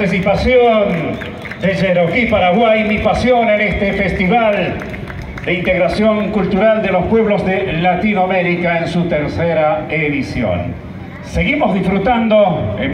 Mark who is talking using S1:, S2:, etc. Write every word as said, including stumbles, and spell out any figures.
S1: participación de Cherokee Paraguay, Mi Pasión, en este festival de integración cultural de los pueblos de Latinoamérica en su tercera edición. Seguimos disfrutando en